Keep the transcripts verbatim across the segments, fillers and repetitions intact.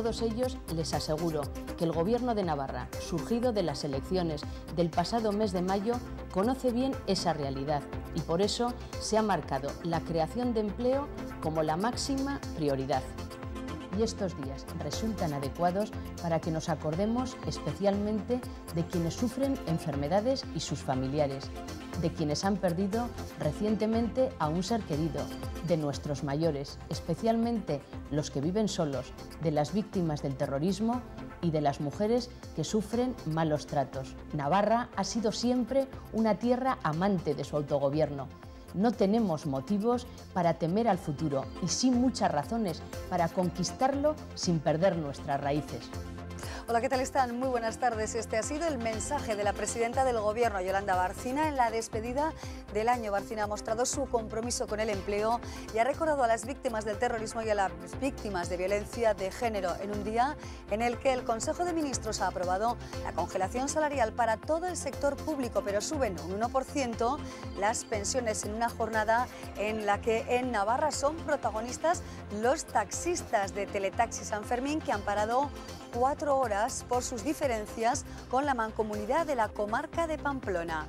todos ellos les aseguro que el Gobierno de Navarra, surgido de las elecciones del pasado mes de mayo, conoce bien esa realidad y por eso se ha marcado la creación de empleo como la máxima prioridad. Y estos días resultan adecuados para que nos acordemos especialmente de quienes sufren enfermedades y sus familiares, de quienes han perdido recientemente a un ser querido, de nuestros mayores, especialmente los que viven solos, de las víctimas del terrorismo y de las mujeres que sufren malos tratos. Navarra ha sido siempre una tierra amante de su autogobierno. No tenemos motivos para temer al futuro y sí muchas razones para conquistarlo sin perder nuestras raíces. Hola, ¿qué tal están? Muy buenas tardes. Este ha sido el mensaje de la presidenta del Gobierno, Yolanda Bárcena, en la despedida del año. Bárcena ha mostrado su compromiso con el empleo y ha recordado a las víctimas del terrorismo y a las víctimas de violencia de género en un día en el que el Consejo de Ministros ha aprobado la congelación salarial para todo el sector público, pero suben un uno por ciento las pensiones en una jornada en la que en Navarra son protagonistas los taxistas de Teletaxi San Fermín, que han parado cuatro horas por sus diferencias con la mancomunidad de la comarca de Pamplona.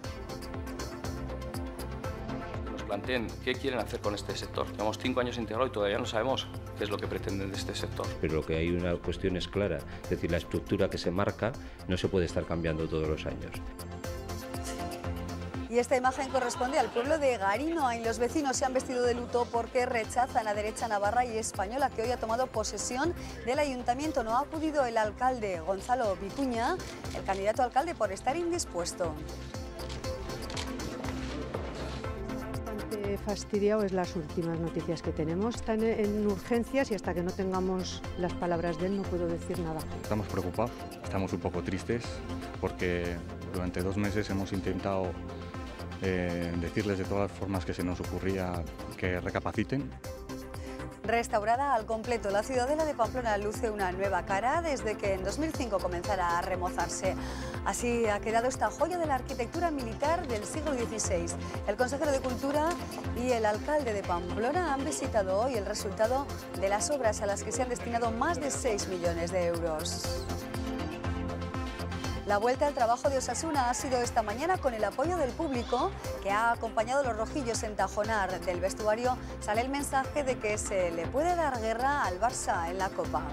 Nos planteen qué quieren hacer con este sector. Llevamos cinco años integrados y todavía no sabemos qué es lo que pretenden de este sector. Pero lo que hay una cuestión es clara, es decir, la estructura que se marca no se puede estar cambiando todos los años. Y esta imagen corresponde al pueblo de Garinoa y los vecinos se han vestido de luto porque rechazan a derecha navarra y española que hoy ha tomado posesión del ayuntamiento. No ha acudido el alcalde Gonzalo Vicuña, el candidato a alcalde, por estar indispuesto. Bastante fastidiado es las últimas noticias que tenemos. Están en urgencias y hasta que no tengamos las palabras de él no puedo decir nada. Estamos preocupados, estamos un poco tristes porque durante dos meses hemos intentado Eh, decirles de todas las formas que se nos ocurría que recapaciten. Restaurada al completo, la ciudadela de Pamplona luce una nueva cara desde que en dos mil cinco comenzara a remozarse. Así ha quedado esta joya de la arquitectura militar del siglo dieciséis. El consejero de Cultura y el alcalde de Pamplona han visitado hoy el resultado de las obras a las que se han destinado más de seis millones de euros. La vuelta al trabajo de Osasuna ha sido esta mañana con el apoyo del público que ha acompañado a los rojillos en Tajonar. Del vestuario sale el mensaje de que se le puede dar guerra al Barça en la Copa.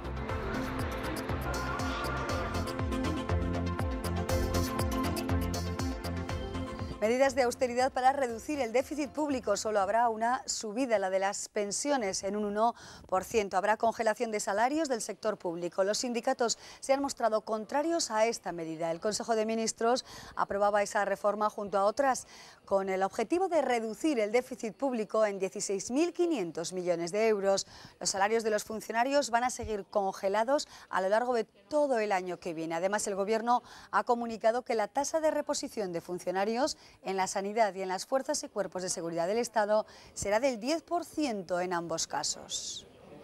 Medidas de austeridad para reducir el déficit público. Solo habrá una subida, la de las pensiones, en un uno por ciento. Habrá congelación de salarios del sector público. Los sindicatos se han mostrado contrarios a esta medida. El Consejo de Ministros aprobaba esa reforma junto a otras con el objetivo de reducir el déficit público en dieciséis mil quinientos millones de euros. Los salarios de los funcionarios van a seguir congelados a lo largo de todo el año que viene. Además, el Gobierno ha comunicado que la tasa de reposición de funcionarios en la sanidad y en las fuerzas y cuerpos de seguridad del Estado será del diez por ciento en ambos casos.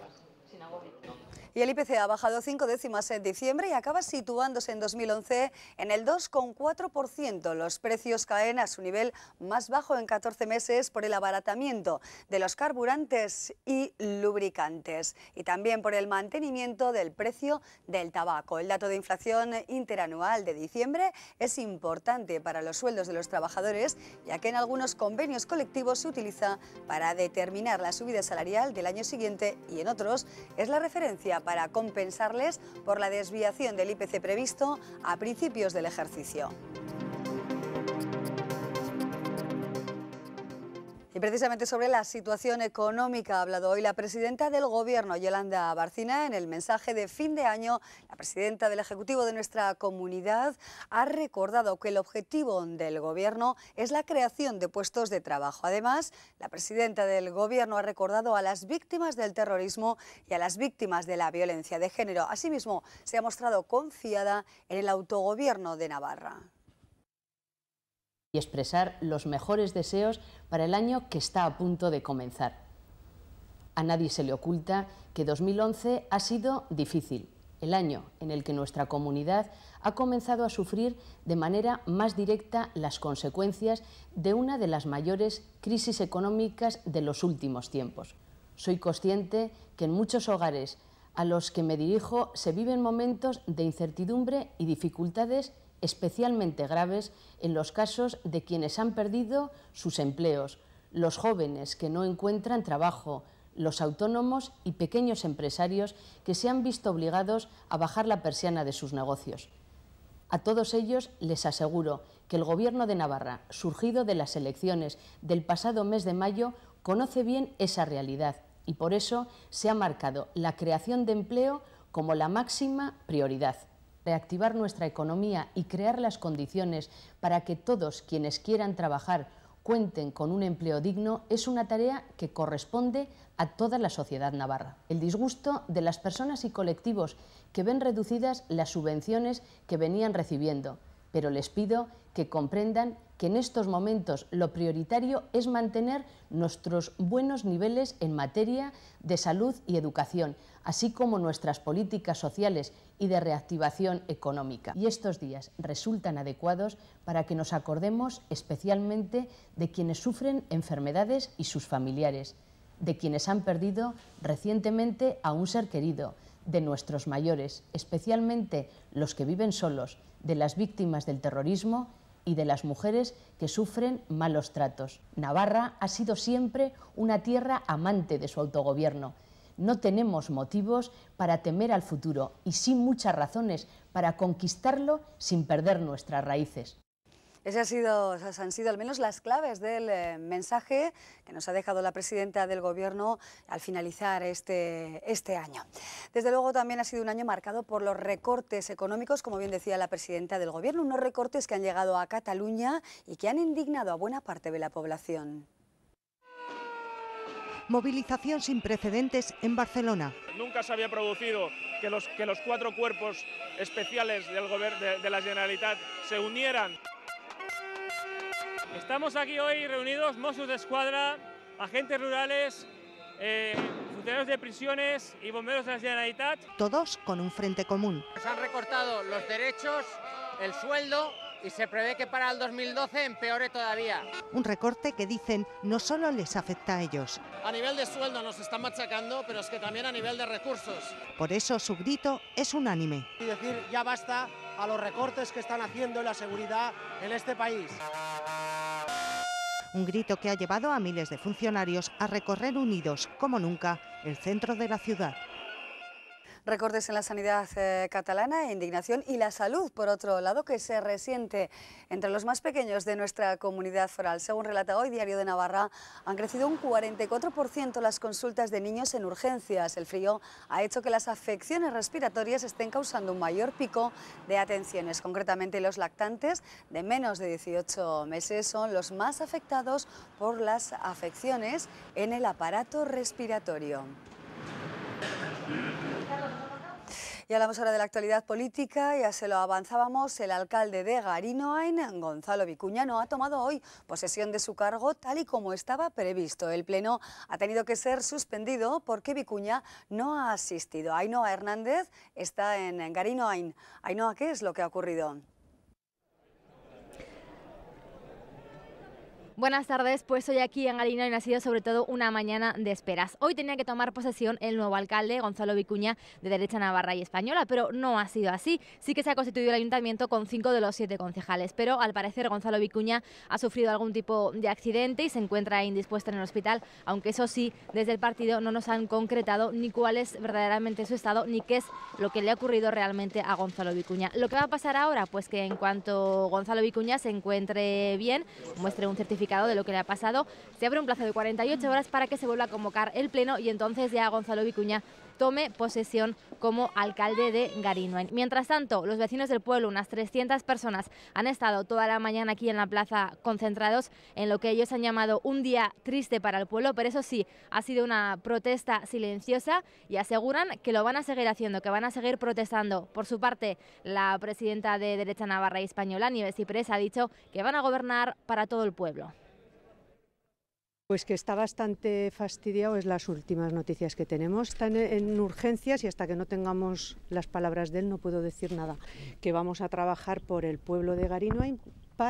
Y el I P C ha bajado cinco décimas en diciembre y acaba situándose en dos mil once en el dos coma cuatro por ciento. Los precios caen a su nivel más bajo en catorce meses por el abaratamiento de los carburantes y lubricantes y también por el mantenimiento del precio del tabaco. El dato de inflación interanual de diciembre es importante para los sueldos de los trabajadores, ya que en algunos convenios colectivos se utiliza para determinar la subida salarial del año siguiente y en otros es la referencia para compensarles por la desviación del I P C previsto a principios del ejercicio. Y precisamente sobre la situación económica ha hablado hoy la presidenta del Gobierno, Yolanda Bárcena. En el mensaje de fin de año, la presidenta del Ejecutivo de nuestra comunidad ha recordado que el objetivo del Gobierno es la creación de puestos de trabajo. Además, la presidenta del Gobierno ha recordado a las víctimas del terrorismo y a las víctimas de la violencia de género. Asimismo, se ha mostrado confiada en el autogobierno de Navarra. Y expresar los mejores deseos para el año que está a punto de comenzar. A nadie se le oculta que dos mil once ha sido difícil, el año en el que nuestra comunidad ha comenzado a sufrir de manera más directa las consecuencias de una de las mayores crisis económicas de los últimos tiempos. Soy consciente que en muchos hogares a los que me dirijo se viven momentos de incertidumbre y dificultades especialmente graves en los casos de quienes han perdido sus empleos, los jóvenes que no encuentran trabajo, los autónomos y pequeños empresarios que se han visto obligados a bajar la persiana de sus negocios. A todos ellos les aseguro que el Gobierno de Navarra, surgido de las elecciones del pasado mes de mayo, conoce bien esa realidad y por eso se ha marcado la creación de empleo como la máxima prioridad. Reactivar nuestra economía y crear las condiciones para que todos quienes quieran trabajar cuenten con un empleo digno es una tarea que corresponde a toda la sociedad navarra. El disgusto de las personas y colectivos que ven reducidas las subvenciones que venían recibiendo, pero les pido que comprendan que en estos momentos lo prioritario es mantener nuestros buenos niveles en materia de salud y educación, así como nuestras políticas sociales y de reactivación económica. Y estos días resultan adecuados para que nos acordemos especialmente de quienes sufren enfermedades y sus familiares, de quienes han perdido recientemente a un ser querido, de nuestros mayores, especialmente los que viven solos, de las víctimas del terrorismo y de las mujeres que sufren malos tratos. Navarra ha sido siempre una tierra amante de su autogobierno. No tenemos motivos para temer al futuro y sí muchas razones para conquistarlo sin perder nuestras raíces. Esas han sido, esas han sido al menos las claves del eh, mensaje que nos ha dejado la presidenta del Gobierno al finalizar este, este año. Desde luego también ha sido un año marcado por los recortes económicos, como bien decía la presidenta del Gobierno, unos recortes que han llegado a Cataluña y que han indignado a buena parte de la población. Movilización sin precedentes en Barcelona. Nunca se había producido que los, que los cuatro cuerpos especiales del gobierno de, de la Generalitat se unieran. Estamos aquí hoy reunidos Mossos d'Esquadra, agentes rurales, eh, funcionarios de prisiones y bomberos de la Generalitat. Todos con un frente común. Se han recortado los derechos, el sueldo y se prevé que para el dos mil doce empeore todavía. Un recorte que dicen no solo les afecta a ellos. A nivel de sueldo nos están machacando, pero es que también a nivel de recursos. Por eso su grito es unánime. Y decir ya basta a los recortes que están haciendo en la seguridad en este país. Un grito que ha llevado a miles de funcionarios a recorrer unidos, como nunca, el centro de la ciudad. Recortes en la sanidad eh, catalana, indignación y la salud, por otro lado, que se resiente entre los más pequeños de nuestra comunidad foral. Según relata hoy Diario de Navarra, han crecido un cuarenta y cuatro por ciento las consultas de niños en urgencias. El frío ha hecho que las afecciones respiratorias estén causando un mayor pico de atenciones. Concretamente, los lactantes de menos de dieciocho meses son los más afectados por las afecciones en el aparato respiratorio. Y hablamos ahora de la actualidad política, ya se lo avanzábamos, el alcalde de Garinoain, Gonzalo Vicuña, no ha tomado hoy posesión de su cargo tal y como estaba previsto. El pleno ha tenido que ser suspendido porque Vicuña no ha asistido. Ainhoa Hernández está en Garinoain. Ainhoa, ¿qué es lo que ha ocurrido? Buenas tardes, pues hoy aquí en Garinoain ha sido sobre todo una mañana de esperas. Hoy tenía que tomar posesión el nuevo alcalde, Gonzalo Vicuña, de derecha navarra y española, pero no ha sido así. Sí que se ha constituido el ayuntamiento con cinco de los siete concejales, pero al parecer Gonzalo Vicuña ha sufrido algún tipo de accidente y se encuentra indispuesto en el hospital, aunque eso sí, desde el partido no nos han concretado ni cuál es verdaderamente su estado, ni qué es lo que le ha ocurrido realmente a Gonzalo Vicuña. Lo que va a pasar ahora, pues que en cuanto Gonzalo Vicuña se encuentre bien, muestre un certificado de lo que le ha pasado, se abre un plazo de cuarenta y ocho horas para que se vuelva a convocar el pleno y entonces ya Gonzalo Vicuña tome posesión como alcalde de Garinoain. Mientras tanto, los vecinos del pueblo, unas trescientas personas, han estado toda la mañana aquí en la plaza concentrados en lo que ellos han llamado un día triste para el pueblo, pero eso sí, ha sido una protesta silenciosa y aseguran que lo van a seguir haciendo, que van a seguir protestando. Por su parte, la presidenta de Derecha Navarra y Española, Nieves Ciprés, ha dicho que van a gobernar para todo el pueblo. Pues que está bastante fastidiado, es las últimas noticias que tenemos. Están en urgencias y hasta que no tengamos las palabras de él no puedo decir nada. Que vamos a trabajar por el pueblo de Garinoain para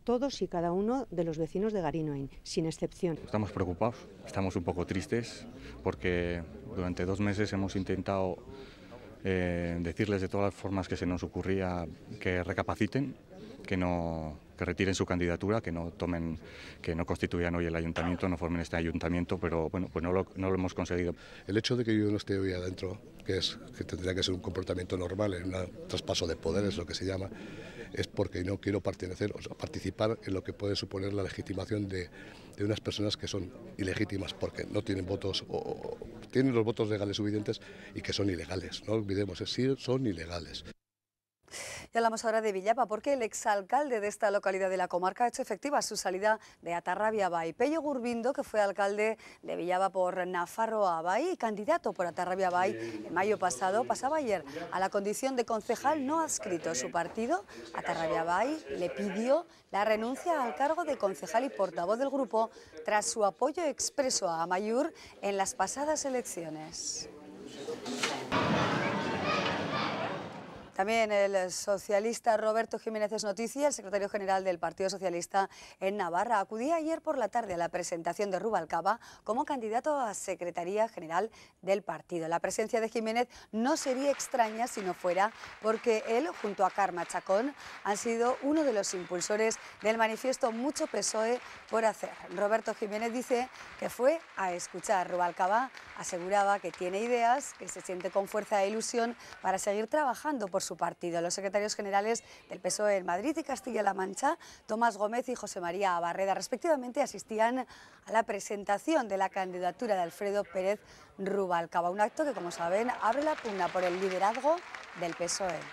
todos y cada uno de los vecinos de Garinoain, sin excepción. Estamos preocupados, estamos un poco tristes porque durante dos meses hemos intentado eh, decirles de todas las formas que se nos ocurría que recapaciten, que no que retiren su candidatura, que no tomen, que no constituyan hoy el ayuntamiento, no formen este ayuntamiento, pero bueno, pues no lo, no lo hemos conseguido. El hecho de que yo no esté hoy adentro, que es que tendría que ser un comportamiento normal, en un traspaso de poderes, lo que se llama, es porque no quiero pertenecer, o sea, participar en lo que puede suponer la legitimación de, de unas personas que son ilegítimas porque no tienen votos o, o tienen los votos legales suficientes y que son ilegales. No olvidemos, es decir, son ilegales. Y hablamos ahora de Villava, porque el exalcalde de esta localidad de la comarca ha hecho efectiva su salida de Atarrabia Bai. Pello Gurbindo, que fue alcalde de Villava por Nafarroa Bai y candidato por Atarrabia Bai en mayo pasado, pasaba ayer a la condición de concejal no adscrito. Su partido, Atarrabia Bai, le pidió la renuncia al cargo de concejal y portavoz del grupo tras su apoyo expreso a Amaiur en las pasadas elecciones. También el socialista Roberto Jiménez es noticia. El secretario general del Partido Socialista en Navarra acudía ayer por la tarde a la presentación de Rubalcaba como candidato a Secretaría General del partido. La presencia de Jiménez no sería extraña si no fuera porque él, junto a Carme Chacón, han sido uno de los impulsores del manifiesto Mucho P S O E por hacer. Roberto Jiménez dice que fue a escuchar. Rubalcaba aseguraba que tiene ideas, que se siente con fuerza e ilusión para seguir trabajando por su partido. Los secretarios generales del P S O E en Madrid y Castilla-La Mancha, Tomás Gómez y José María Abarreda, respectivamente, asistían a la presentación de la candidatura de Alfredo Pérez Rubalcaba, un acto que, como saben, abre la pugna por el liderazgo del P S O E.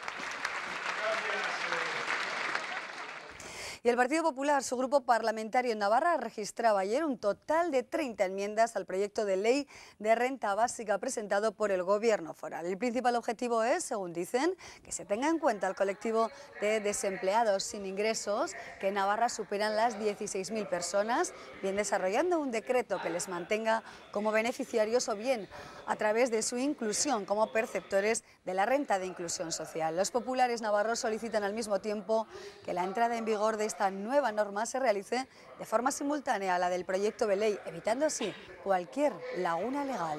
Y el Partido Popular, su grupo parlamentario en Navarra, registraba ayer un total de treinta enmiendas al proyecto de ley de renta básica presentado por el Gobierno foral. El principal objetivo es, según dicen, que se tenga en cuenta el colectivo de desempleados sin ingresos, que en Navarra superan las dieciséis mil personas, bien desarrollando un decreto que les mantenga como beneficiarios o bien a través de su inclusión como perceptores de la renta de inclusión social. Los populares navarros solicitan al mismo tiempo que la entrada en vigor de esta nueva norma se realice de forma simultánea a la del proyecto de ley, evitando así cualquier laguna legal.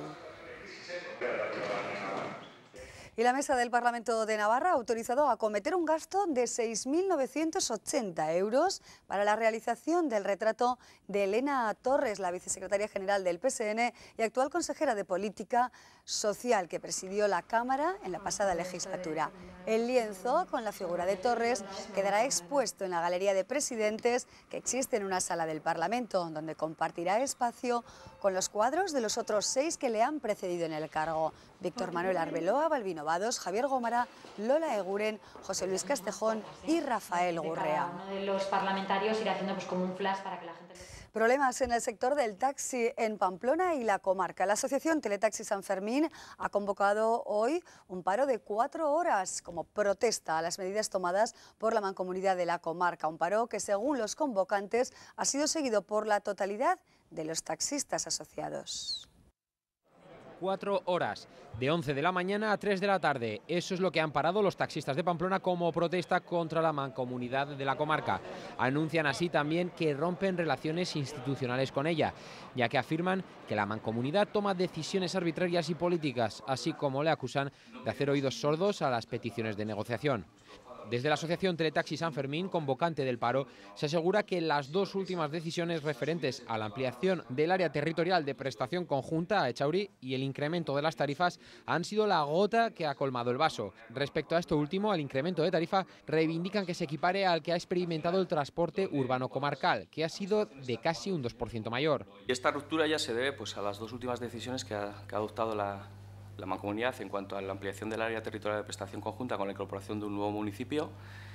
Y la Mesa del Parlamento de Navarra ha autorizado acometer un gasto de seis mil novecientos ochenta euros para la realización del retrato de Elena Torres, la vicesecretaria general del P S N y actual consejera de Política Social, que presidió la Cámara en la pasada legislatura. El lienzo, con la figura de Torres, quedará expuesto en la Galería de Presidentes que existe en una sala del Parlamento, donde compartirá espacio con los cuadros de los otros seis que le han precedido en el cargo: Víctor Manuel Arbeloa, Balbino Vados, Javier Gómara, Lola Eguren, José Luis Castejón y Rafael Gurrea. Uno de los parlamentarios irá haciendo pues como un flash para que la gente... Problemas en el sector del taxi en Pamplona y la comarca. La Asociación Teletaxi San Fermín ha convocado hoy un paro de cuatro horas como protesta a las medidas tomadas por la Mancomunidad de la comarca. Un paro que, según los convocantes, ha sido seguido por la totalidad de los taxistas asociados. Cuatro horas, de once de la mañana a tres de la tarde. Eso es lo que han parado los taxistas de Pamplona como protesta contra la mancomunidad de la comarca. Anuncian así también que rompen relaciones institucionales con ella, ya que afirman que la mancomunidad toma decisiones arbitrarias y políticas, así como le acusan de hacer oídos sordos a las peticiones de negociación. Desde la Asociación Teletaxi San Fermín, convocante del paro, se asegura que las dos últimas decisiones referentes a la ampliación del área territorial de prestación conjunta a Echauri y el incremento de las tarifas han sido la gota que ha colmado el vaso. Respecto a esto último, al incremento de tarifa, reivindican que se equipare al que ha experimentado el transporte urbano comarcal, que ha sido de casi un dos por ciento mayor. Y esta ruptura ya se debe pues, a las dos últimas decisiones que ha, que ha adoptado la... la Mancomunidad en cuanto a la ampliación del área territorial de prestación conjunta con la incorporación de un nuevo municipio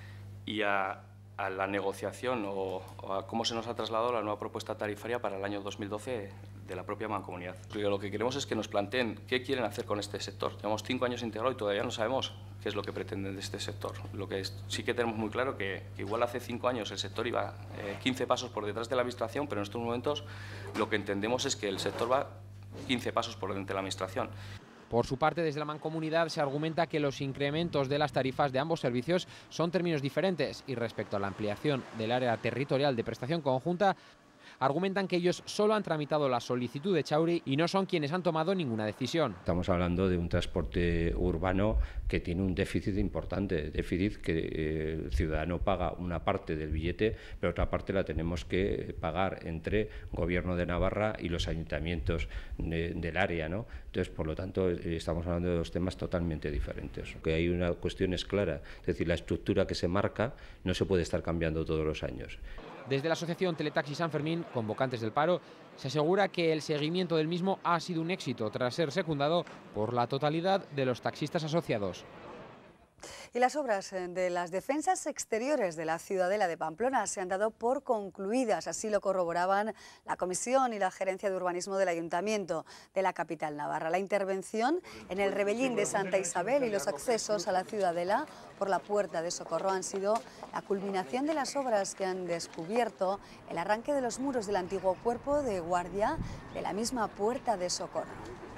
y a, a la negociación o, o a cómo se nos ha trasladado la nueva propuesta tarifaria para el año dos mil doce de la propia Mancomunidad. Lo que queremos es que nos planteen qué quieren hacer con este sector. Llevamos cinco años integrados y todavía no sabemos qué es lo que pretenden de este sector. Lo que es, sí que tenemos muy claro que, que igual hace cinco años el sector iba eh, quince pasos por detrás de la Administración, pero en estos momentos lo que entendemos es que el sector va quince pasos por delante de la Administración. Por su parte, desde la Mancomunidad se argumenta que los incrementos de las tarifas de ambos servicios son términos diferentes y respecto a la ampliación del área territorial de prestación conjunta, argumentan que ellos solo han tramitado la solicitud de Chauri y no son quienes han tomado ninguna decisión. Estamos hablando de un transporte urbano que tiene un déficit importante, déficit que eh, el ciudadano paga una parte del billete, pero otra parte la tenemos que pagar entre Gobierno de Navarra y los ayuntamientos de, del área, ¿no? Entonces, por lo tanto, eh, estamos hablando de dos temas totalmente diferentes. Que hay una cuestión es clara, es decir, la estructura que se marca no se puede estar cambiando todos los años. Desde la Asociación Teletaxi San Fermín, convocantes del paro, se asegura que el seguimiento del mismo ha sido un éxito tras ser secundado por la totalidad de los taxistas asociados. Y las obras de las defensas exteriores de la Ciudadela de Pamplona se han dado por concluidas, así lo corroboraban la Comisión y la Gerencia de Urbanismo del Ayuntamiento de la capital navarra. La intervención en el Rebellín de Santa Isabel y los accesos a la Ciudadela por la Puerta de Socorro han sido la culminación de las obras que han descubierto el arranque de los muros del antiguo cuerpo de guardia de la misma Puerta de Socorro.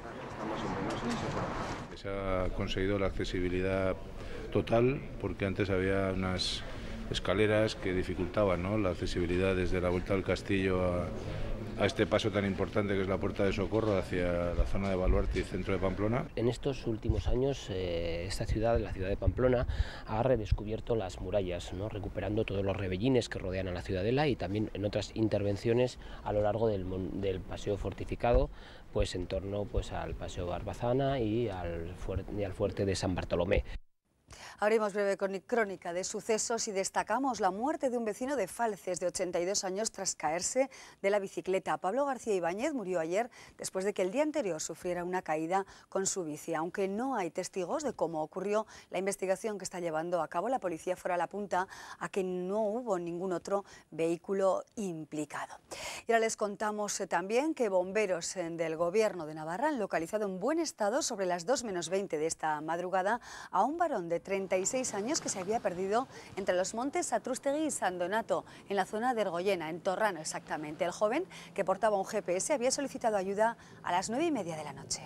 Se ha conseguido la accesibilidad total, porque antes había unas escaleras que dificultaban, ¿no?, la accesibilidad desde la Vuelta del Castillo a, a este paso tan importante que es la Puerta de Socorro hacia la zona de Baluarte y centro de Pamplona. En estos últimos años eh, esta ciudad, la ciudad de Pamplona, ha redescubierto las murallas, ¿no?, recuperando todos los rebellines que rodean a la ciudadela y también en otras intervenciones a lo largo del, del paseo fortificado, pues en torno pues al paseo Barbazana y al, fuerte, y al fuerte de San Bartolomé. Abrimos breve crónica de sucesos y destacamos la muerte de un vecino de Falces de ochenta y dos años tras caerse de la bicicleta. Pablo García Ibáñez murió ayer después de que el día anterior sufriera una caída con su bici. Aunque no hay testigos de cómo ocurrió, la investigación que está llevando a cabo la policía foral apunta a que no hubo ningún otro vehículo implicado. Y ahora les contamos también que bomberos del Gobierno de Navarra han localizado en buen estado sobre las dos menos veinte de esta madrugada a un varón de treinta y seis años que se había perdido entre los montes Satrústegui y San Donato, en la zona de Ergoyena, en Torrano exactamente. El joven, que portaba un G P S, había solicitado ayuda a las nueve y media de la noche.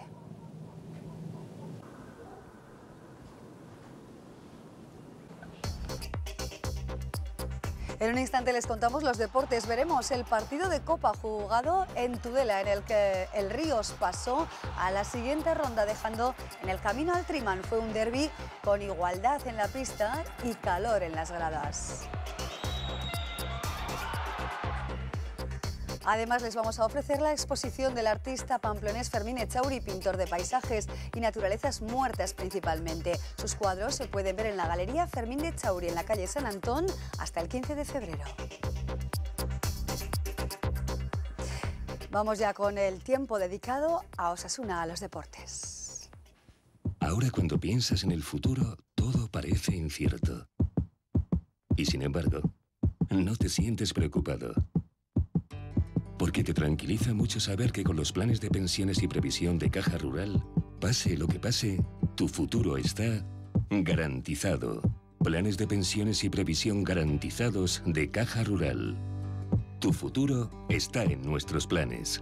En un instante les contamos los deportes. Veremos el partido de Copa jugado en Tudela, en el que el Ríos pasó a la siguiente ronda, dejando en el camino al Trimán. Fue un derbi con igualdad en la pista y calor en las gradas. Además, les vamos a ofrecer la exposición del artista pamplonés Fermín Echauri, pintor de paisajes y naturalezas muertas principalmente. Sus cuadros se pueden ver en la Galería Fermín de Echauri, en la calle San Antón, hasta el quince de febrero. Vamos ya con el tiempo dedicado a Osasuna, a los deportes. Ahora, cuando piensas en el futuro, todo parece incierto. Y sin embargo, no te sientes preocupado. Porque te tranquiliza mucho saber que con los planes de pensiones y previsión de Caja Rural, pase lo que pase, tu futuro está garantizado. Planes de pensiones y previsión garantizados de Caja Rural. Tu futuro está en nuestros planes.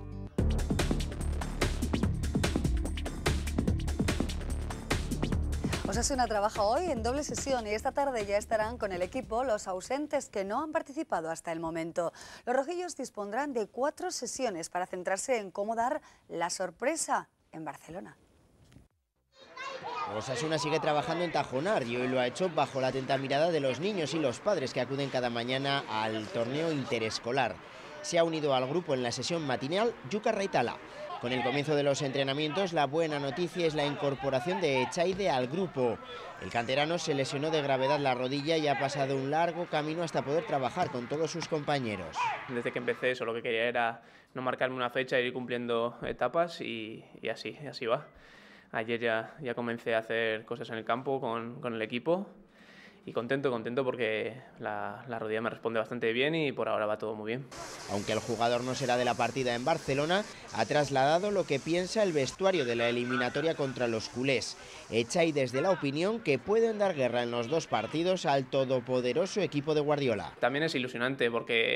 Osasuna trabaja hoy en doble sesión y esta tarde ya estarán con el equipo los ausentes que no han participado hasta el momento. Los rojillos dispondrán de cuatro sesiones para centrarse en cómo dar la sorpresa en Barcelona. Osasuna sigue trabajando en Tajonar y hoy lo ha hecho bajo la atenta mirada de los niños y los padres que acuden cada mañana al torneo interescolar. Se ha unido al grupo en la sesión matinal Yuka Reitala. Con el comienzo de los entrenamientos, la buena noticia es la incorporación de Echaide al grupo. El canterano se lesionó de gravedad la rodilla y ha pasado un largo camino hasta poder trabajar con todos sus compañeros. Desde que empecé eso lo que quería era no marcarme una fecha, ir cumpliendo etapas y, y así, así va. Ayer ya, ya comencé a hacer cosas en el campo con, con el equipo. Y contento, contento porque la, la rodilla me responde bastante bien y por ahora va todo muy bien. Aunque el jugador no será de la partida en Barcelona, ha trasladado lo que piensa el vestuario de la eliminatoria contra los culés. Echa y desde la opinión que pueden dar guerra en los dos partidos al todopoderoso equipo de Guardiola. También es ilusionante porque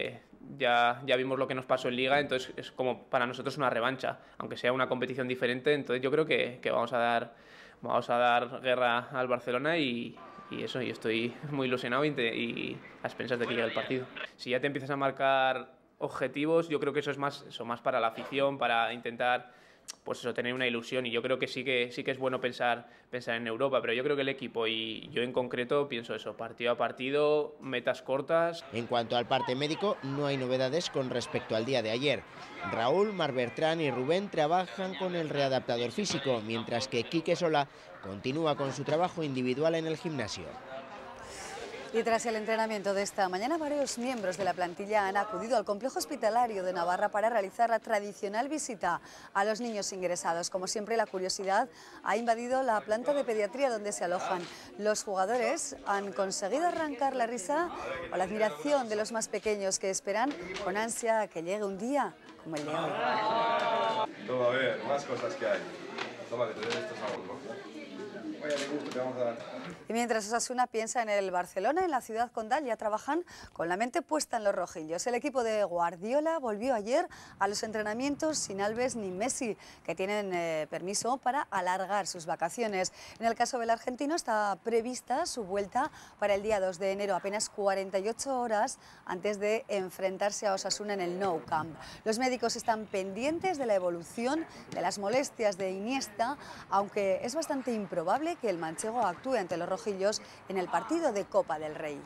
ya, ya vimos lo que nos pasó en Liga, entonces es como para nosotros una revancha, aunque sea una competición diferente, entonces yo creo que, que vamos a dar, vamos a dar guerra al Barcelona y, y eso, y estoy muy ilusionado y, te, y a expensas de que llegue el partido. Si ya te empiezas a marcar objetivos, yo creo que eso es más, eso, más para la afición, para intentar pues eso, tener una ilusión, y yo creo que sí que sí que es bueno pensar, pensar en Europa, pero yo creo que el equipo y yo en concreto pienso eso, partido a partido, metas cortas. En cuanto al parte médico, no hay novedades con respecto al día de ayer. Raúl, Marc Bertrand y Rubén trabajan con el readaptador físico, mientras que Quique Solá continúa con su trabajo individual en el gimnasio. Y tras el entrenamiento de esta mañana, varios miembros de la plantilla han acudido al complejo hospitalario de Navarra para realizar la tradicional visita a los niños ingresados. Como siempre, la curiosidad ha invadido la planta de pediatría donde se alojan. Los jugadores han conseguido arrancar la risa o la admiración de los más pequeños, que esperan con ansia a que llegue un día como el de hoy. Toma, a ver, más cosas que hay. Toma, que te den estos aún, ¿no? Vaya disgusto te vamos a dar. Y mientras Osasuna piensa en el Barcelona, en la ciudad condal ya trabajan con la mente puesta en los rojillos. El equipo de Guardiola volvió ayer a los entrenamientos sin Alves ni Messi, que tienen eh, permiso para alargar sus vacaciones. En el caso del argentino está prevista su vuelta para el día dos de enero, apenas cuarenta y ocho horas antes de enfrentarse a Osasuna en el Nou Camp. Los médicos están pendientes de la evolución de las molestias de Iniesta, aunque es bastante improbable que el manchego actúe ante los rojillos en el partido de Copa del Rey.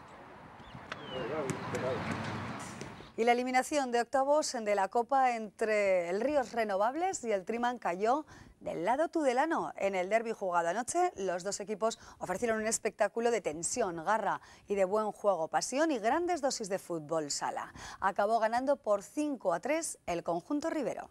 Y la eliminación de octavos de la Copa entre el Ríos Renovables y el Triman cayó del lado tudelano. En el derbi jugado anoche, los dos equipos ofrecieron un espectáculo de tensión, garra y de buen juego, pasión y grandes dosis de fútbol sala. Acabó ganando por cinco a tres el conjunto ribero.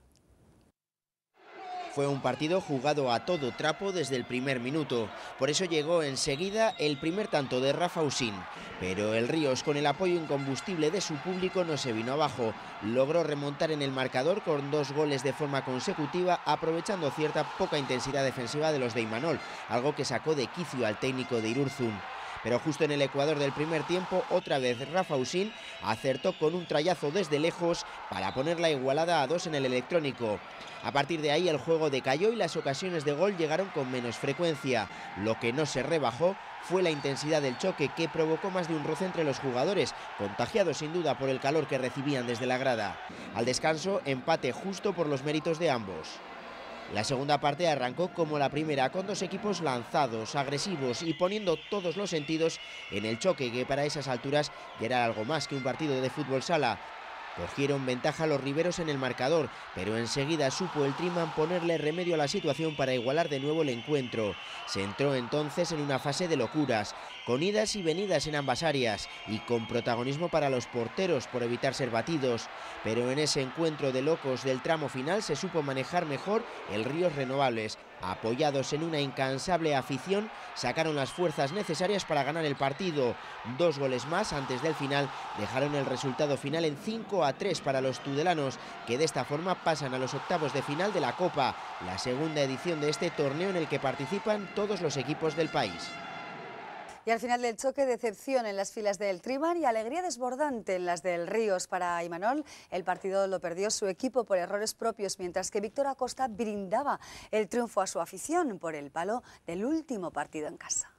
Fue un partido jugado a todo trapo desde el primer minuto, por eso llegó enseguida el primer tanto de Rafa Usín. Pero el Ríos, con el apoyo incombustible de su público, no se vino abajo. Logró remontar en el marcador con dos goles de forma consecutiva, aprovechando cierta poca intensidad defensiva de los de Imanol, algo que sacó de quicio al técnico de Irurzun. Pero justo en el ecuador del primer tiempo, otra vez Rafa Usín acertó con un trayazo desde lejos para poner la igualada a dos en el electrónico. A partir de ahí el juego decayó y las ocasiones de gol llegaron con menos frecuencia. Lo que no se rebajó fue la intensidad del choque, que provocó más de un roce entre los jugadores, contagiados sin duda por el calor que recibían desde la grada. Al descanso, empate justo por los méritos de ambos. La segunda parte arrancó como la primera, con dos equipos lanzados, agresivos y poniendo todos los sentidos en el choque, que para esas alturas ya era algo más que un partido de fútbol sala. Cogieron ventaja los riberos en el marcador, pero enseguida supo el Triman ponerle remedio a la situación para igualar de nuevo el encuentro. Se entró entonces en una fase de locuras, con idas y venidas en ambas áreas y con protagonismo para los porteros por evitar ser batidos. Pero en ese encuentro de locos del tramo final se supo manejar mejor el Ríos Renovables. Apoyados en una incansable afición, sacaron las fuerzas necesarias para ganar el partido. Dos goles más antes del final dejaron el resultado final en cinco a tres para los tudelanos, que de esta forma pasan a los octavos de final de la Copa, la segunda edición de este torneo en el que participan todos los equipos del país. Y al final del choque, decepción en las filas del Triman y alegría desbordante en las del Ríos. Para Imanol, el partido lo perdió su equipo por errores propios, mientras que Víctor Acosta brindaba el triunfo a su afición por el palo del último partido en casa.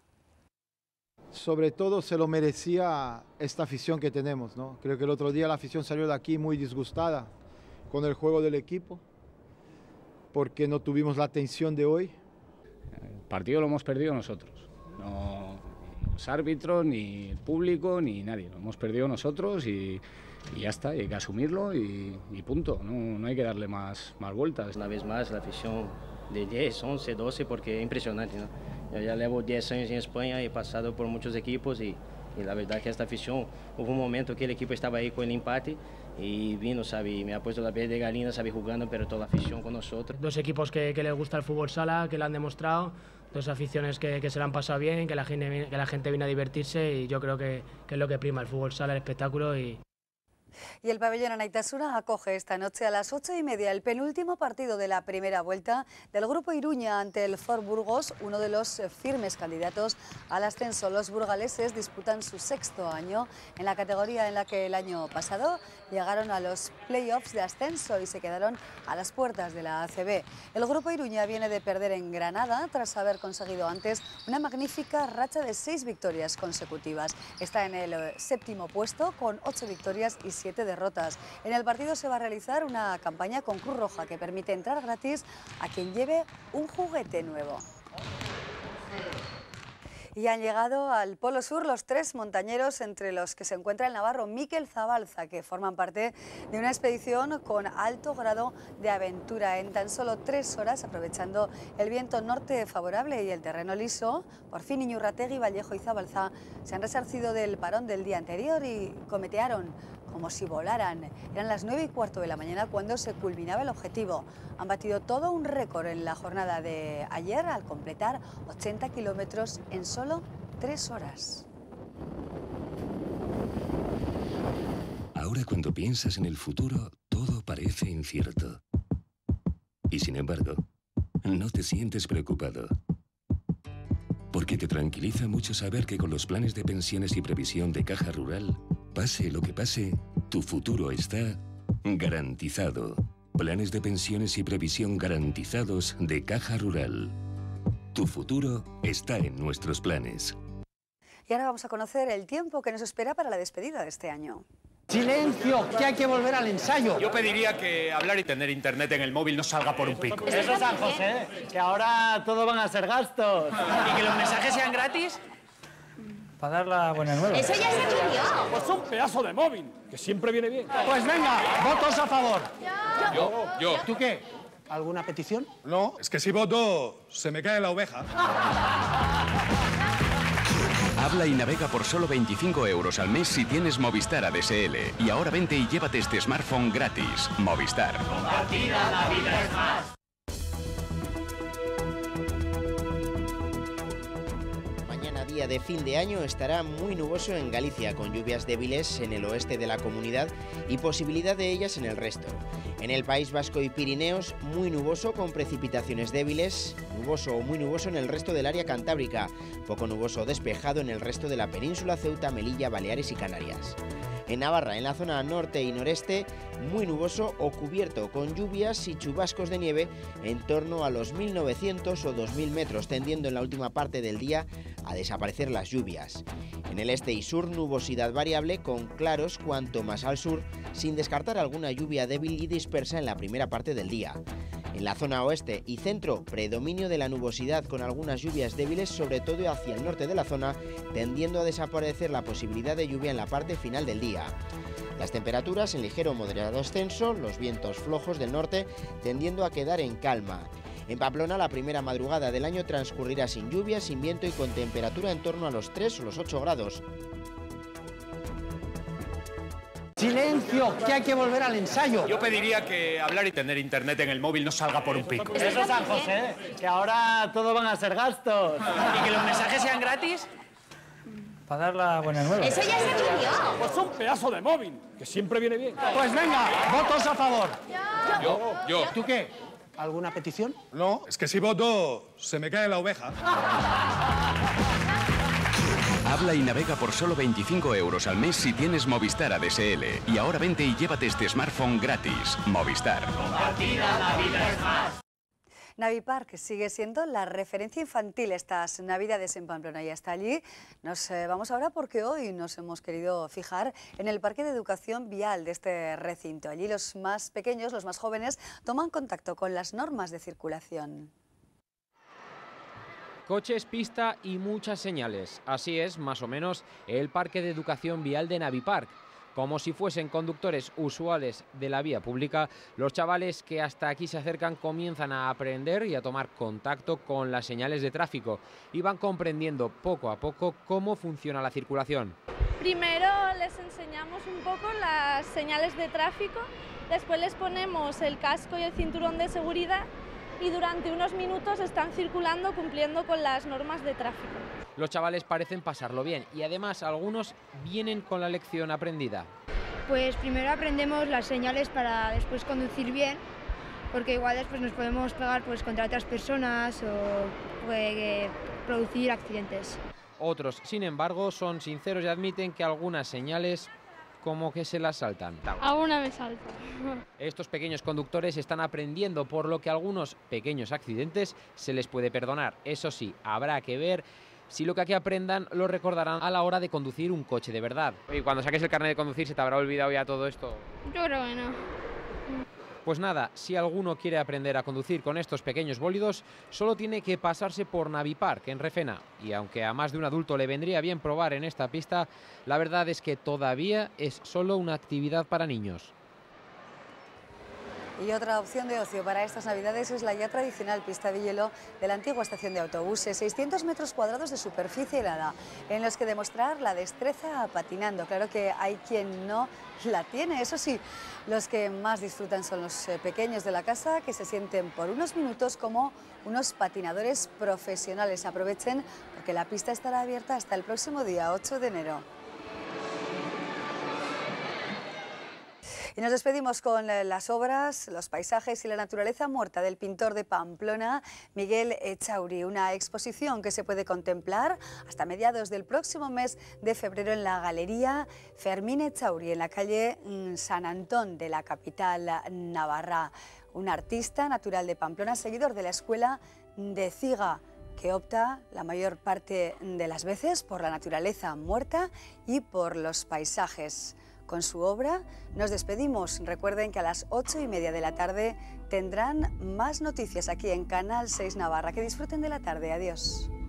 Sobre todo se lo merecía esta afición que tenemos, ¿no? Creo que el otro día la afición salió de aquí muy disgustada con el juego del equipo, porque no tuvimos la atención de hoy. El partido lo hemos perdido nosotros, no los árbitros, ni el público, ni nadie. Lo hemos perdido nosotros y, y ya está, hay que asumirlo y, y punto, no, no hay que darle más, más vueltas. Una vez más, la afición de diez, once, doce, porque es impresionante, ¿no? Yo ya llevo diez años en España, he pasado por muchos equipos y, y la verdad que esta afición, hubo un momento que el equipo estaba ahí con el empate y vino, sabe, me ha puesto la piel de gallina, sabe, jugando, pero toda la afición con nosotros. Dos equipos que, que les gusta el fútbol sala, que lo han demostrado, dos aficiones que, que se la han pasado bien, que la gente, que la gente viene a divertirse y yo creo que, que es lo que prima, el fútbol sala, el espectáculo y... Y el pabellón Anaitasuna acoge esta noche a las ocho y media el penúltimo partido de la primera vuelta del Grupo Iruña ante el Ford Burgos, uno de los firmes candidatos al ascenso. Los burgaleses disputan su sexto año en la categoría en la que el año pasado llegaron a los playoffs de ascenso y se quedaron a las puertas de la A C B. El Grupo Iruña viene de perder en Granada tras haber conseguido antes una magnífica racha de seis victorias consecutivas. Está en el séptimo puesto con ocho victorias y siete derrotas. En el partido se va a realizar una campaña con Cruz Roja que permite entrar gratis a quien lleve un juguete nuevo. Y han llegado al Polo Sur los tres montañeros, entre los que se encuentra el navarro Mikel Zabalza, que forman parte de una expedición con alto grado de aventura. En tan solo tres horas, aprovechando el viento norte favorable y el terreno liso, por fin Iñurrategui, Vallejo y Zabalza se han resarcido del parón del día anterior y cometearon como si volaran. Eran las nueve y cuarto de la mañana cuando se culminaba el objetivo. Han batido todo un récord en la jornada de ayer al completar ochenta kilómetros en solo tres horas. Ahora, cuando piensas en el futuro, todo parece incierto. Y sin embargo, no te sientes preocupado. Porque te tranquiliza mucho saber que con los planes de pensiones y previsión de Caja Rural, pase lo que pase, tu futuro está garantizado. Planes de pensiones y previsión garantizados de Caja Rural. Tu futuro está en nuestros planes. Y ahora vamos a conocer el tiempo que nos espera para la despedida de este año. ¡Silencio! Que hay que volver al ensayo. Yo pediría que hablar y tener internet en el móvil no salga por un pico. Eso, San José, que ahora todo van a ser gastos. ¿Y que los mensajes sean gratis? Para dar la buena nueva. Eso ya se cambió. Pues un pedazo de móvil, que siempre viene bien. Pues venga, votos a favor. Yo, yo. ¿Tú qué? ¿Alguna petición? No, es que si voto se me cae la oveja. Habla y navega por solo veinticinco euros al mes si tienes Movistar A D S L. Y ahora vente y llévate este smartphone gratis. Movistar. Compartida, la vida es más. Mañana, día de fin de año, estará muy nuboso en Galicia, con lluvias débiles en el oeste de la comunidad y posibilidad de ellas en el resto. En el País Vasco y Pirineos, muy nuboso con precipitaciones débiles, nuboso o muy nuboso en el resto del área cantábrica, poco nuboso o despejado en el resto de la península, Ceuta, Melilla, Baleares y Canarias. En Navarra, en la zona norte y noreste, muy nuboso o cubierto, con lluvias y chubascos de nieve en torno a los mil novecientos o dos mil metros, tendiendo en la última parte del día a desaparecer las lluvias. En el este y sur, nubosidad variable con claros cuanto más al sur, sin descartar alguna lluvia débil y dispersa en la primera parte del día. En la zona oeste y centro, predominio de la nubosidad con algunas lluvias débiles, sobre todo hacia el norte de la zona, tendiendo a desaparecer la posibilidad de lluvia en la parte final del día. Las temperaturas en ligero o moderado ascenso, los vientos flojos del norte tendiendo a quedar en calma. En Pamplona, la primera madrugada del año transcurrirá sin lluvia, sin viento y con temperatura en torno a los tres o los ocho grados. ¡Silencio! Que hay que volver al ensayo. Yo pediría que hablar y tener internet en el móvil no salga por un pico. Eso, San José, que ahora todo van a ser gastos. ¿Y que los mensajes sean gratis? Para dar la buena nueva. Eso ya se cambió. Pues un pedazo de móvil, que siempre viene bien. Pues venga, votos a favor. Yo, yo. ¿Tú qué? ¿Alguna petición? No, es que si voto se me cae la oveja. Habla y navega por solo veinticinco euros al mes si tienes Movistar A D S L. Y ahora vente y llévate este smartphone gratis. Movistar. Compartida, la vida es más. Navipark sigue siendo la referencia infantil estas Navidades en Pamplona y hasta allí nos eh, vamos ahora porque hoy nos hemos querido fijar en el Parque de Educación Vial de este recinto. Allí los más pequeños, los más jóvenes, toman contacto con las normas de circulación. Coches, pista y muchas señales. Así es, más o menos, el Parque de Educación Vial de Navipark. Como si fuesen conductores usuales de la vía pública, los chavales que hasta aquí se acercan comienzan a aprender y a tomar contacto con las señales de tráfico y van comprendiendo poco a poco cómo funciona la circulación. Primero les enseñamos un poco las señales de tráfico, después les ponemos el casco y el cinturón de seguridad y durante unos minutos están circulando cumpliendo con las normas de tráfico. Los chavales parecen pasarlo bien y además algunos vienen con la lección aprendida. Pues primero aprendemos las señales para después conducir bien, porque igual después nos podemos pegar pues, contra otras personas o puede producir accidentes. Otros, sin embargo, son sinceros y admiten que algunas señales como que se las saltan. Alguna me salta. Estos pequeños conductores están aprendiendo, por lo que a algunos pequeños accidentes se les puede perdonar. Eso sí, habrá que ver si lo que aquí aprendan lo recordarán a la hora de conducir un coche de verdad. Y cuando saques el carnet de conducir, ¿se te habrá olvidado ya todo esto? Yo creo que no. Pues nada, si alguno quiere aprender a conducir con estos pequeños bólidos, solo tiene que pasarse por Navipark en Refena. Y aunque a más de un adulto le vendría bien probar en esta pista, la verdad es que todavía es solo una actividad para niños. Y otra opción de ocio para estas Navidades es la ya tradicional pista de hielo de la antigua estación de autobuses. seiscientos metros cuadrados de superficie helada, en los que demostrar la destreza patinando. Claro que hay quien no la tiene. Eso sí, los que más disfrutan son los pequeños de la casa, que se sienten por unos minutos como unos patinadores profesionales. Aprovechen porque la pista estará abierta hasta el próximo día ocho de enero. Y nos despedimos con las obras, los paisajes y la naturaleza muerta del pintor de Pamplona, Miguel Echauri. Una exposición que se puede contemplar hasta mediados del próximo mes de febrero en la Galería Fermín Echauri, en la calle San Antón de la capital navarra. Un artista natural de Pamplona, seguidor de la escuela de Ciga, que opta la mayor parte de las veces por la naturaleza muerta y por los paisajes. Con su obra nos despedimos. Recuerden que a las ocho y media de la tarde tendrán más noticias aquí en Canal seis Navarra. Que disfruten de la tarde. Adiós.